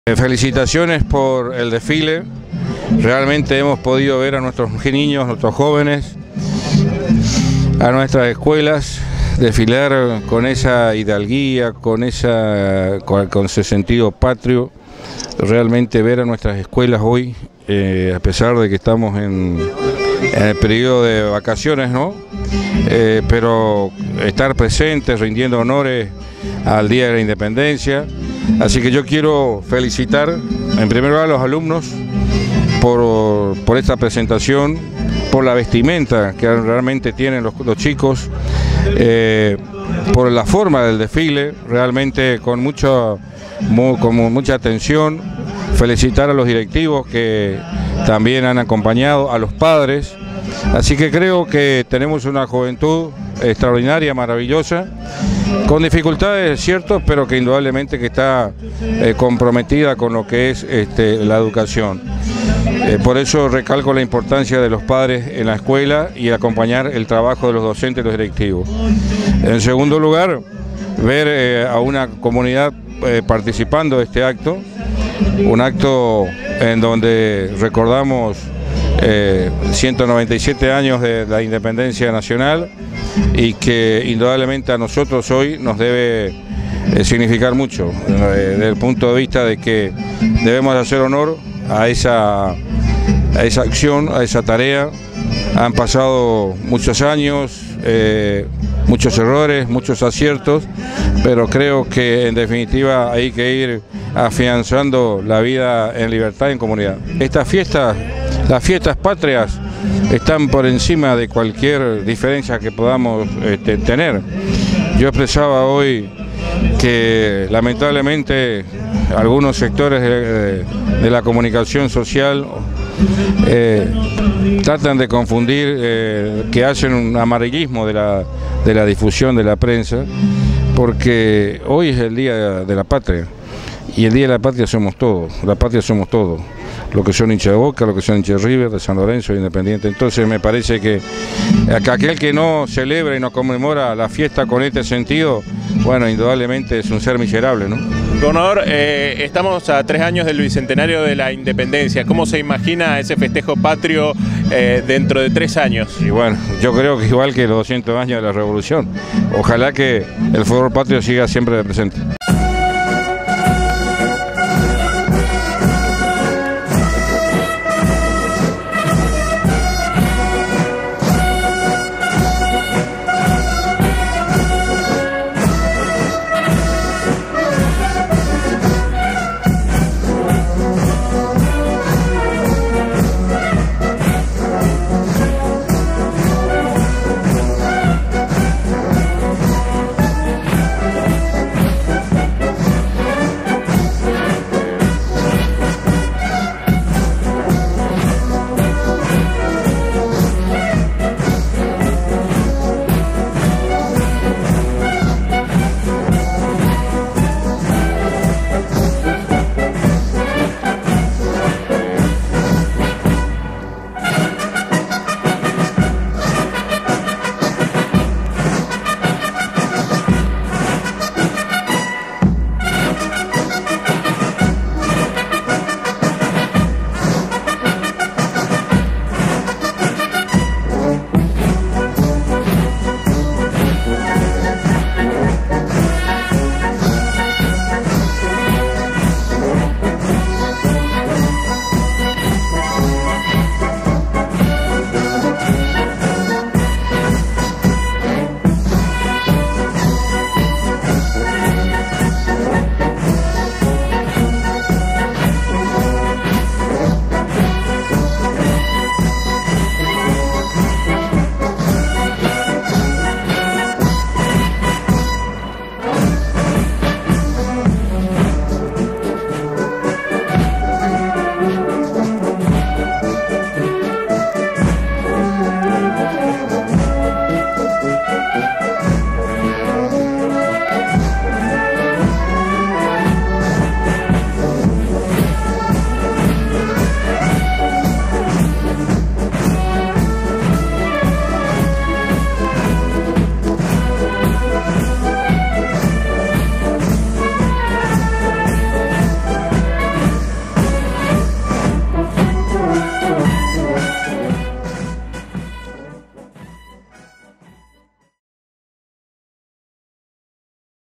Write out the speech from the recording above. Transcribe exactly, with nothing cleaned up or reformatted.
Felicitaciones por el desfile. Realmente hemos podido ver a nuestros niños, nuestros jóvenes, a nuestras escuelas desfilar con esa hidalguía, con, esa, con, con ese sentido patrio. Realmente ver a nuestras escuelas hoy, eh, a pesar de que estamos en, en el periodo de vacaciones, ¿no? Eh, pero estar presentes, rindiendo honores al Día de la Independencia. Así que yo quiero felicitar en primer lugar a los alumnos por, por esta presentación, por la vestimenta que realmente tienen los, los chicos, eh, por la forma del desfile, realmente con, mucho, mu, con mucha atención. Felicitar a los directivos que también han acompañado, a los padres. Así que creo que tenemos una juventud extraordinaria, maravillosa, con dificultades, cierto, pero que indudablemente que está eh, comprometida con lo que es este, la educación. Eh, por eso recalco la importancia de los padres en la escuela y acompañar el trabajo de los docentes y los directivos. En segundo lugar, ver eh, a una comunidad eh, participando de este acto, un acto en donde recordamos Eh, ciento noventa y siete años de la independencia nacional y que indudablemente a nosotros hoy nos debe eh, significar mucho, eh, desde el punto de vista de que debemos hacer honor a esa, a esa acción, a esa tarea. Han pasado muchos años, eh, muchos errores, muchos aciertos, pero creo que en definitiva hay que ir afianzando la vida en libertad y en comunidad. Estas fiestas Las fiestas patrias están por encima de cualquier diferencia que podamos este, tener. Yo expresaba hoy que lamentablemente algunos sectores de, de la comunicación social eh, tratan de confundir, eh, que hacen un amarillismo de la, de la difusión de la prensa, porque hoy es el Día de la Patria. Y el Día de la Patria somos todos, la patria somos todos, los que son hinchas de Boca, los que son hinchas de River, de San Lorenzo, de Independiente. Entonces me parece que aquel que no celebra y no conmemora la fiesta con este sentido, bueno, indudablemente es un ser miserable, ¿no? Gobernador, eh, estamos a tres años del bicentenario de la Independencia. ¿Cómo se imagina ese festejo patrio eh, dentro de tres años? Y bueno, yo creo que igual que los doscientos años de la Revolución, ojalá que el fútbol patrio siga siempre presente.